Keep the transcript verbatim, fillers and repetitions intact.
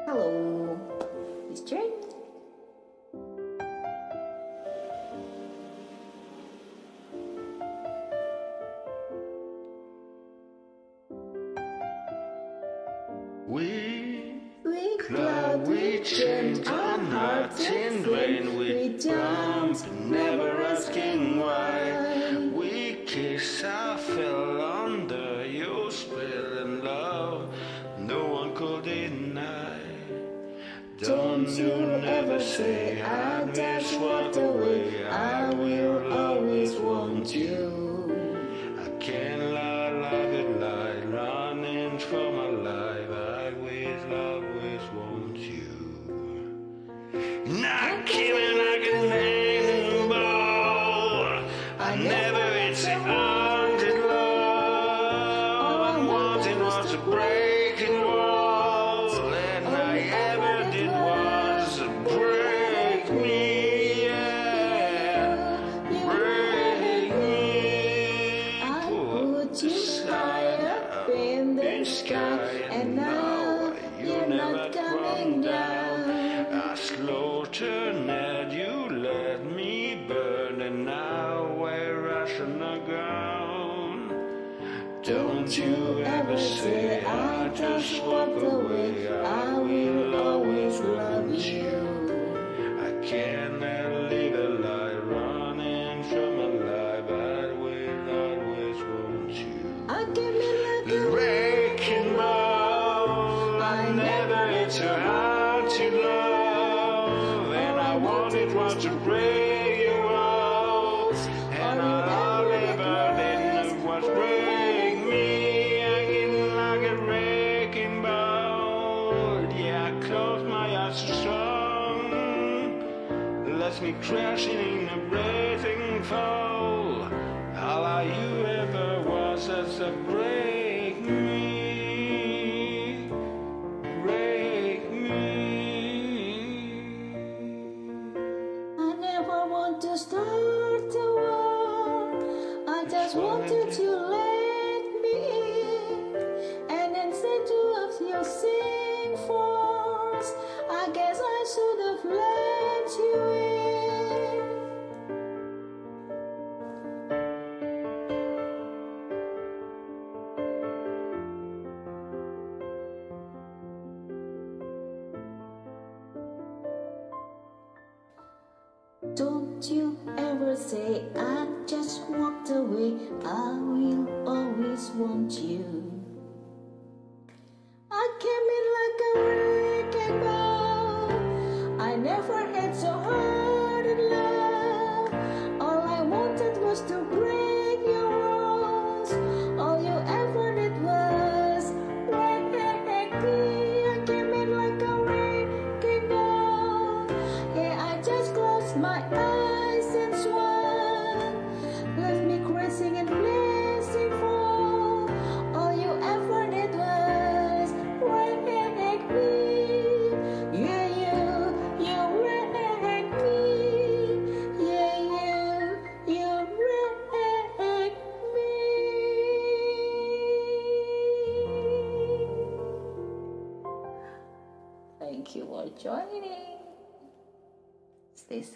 Hello, mister. We, We cloud, we change our hearts in vain. We jump, never asking why. We kiss, I fell under your spell and love. No one could deny. Don't you never say I just walked away. I will always want you. I can't lie like a lie, running for my life. I always, always want you. Not killing like an animal. I never hit the haunted love. All I wanted was a breaking wall, and I ever did was break me, yeah, break me. I put you high up in the sky, and now you're not coming down. I slow turn at you, let me burn, and now we're rush on the ground. Don't you ever say I just walked away. I will always love you. I cannot live a lie, running from my life. I will always want you. I give me like a Breaking ball, I never hit so hard to love, and I wanted was to break your walls, and all I ever did was break me. I get like a wrecking ball. Yeah, I close my eyes so strong, lets me crashing in a breathing fall. All I you ever was as a break me, break me. I never want to start a war. I just wanted to let me in, and instead of your sing force, I guess I should have let you in. Don't you ever say I just walked away. I will always want you. I came in like a wrecking ball. I never had so hard in love. All I wanted was to break your walls. All you ever did was break me. I came in like a wrecking ball. Yeah, I just closed my eyes and swung, left me crazy and blazing fall. All you ever did was break me. Yeah, you, you wrecked me. Yeah, you, you wrecked me. Thank you for joining. Stay safe.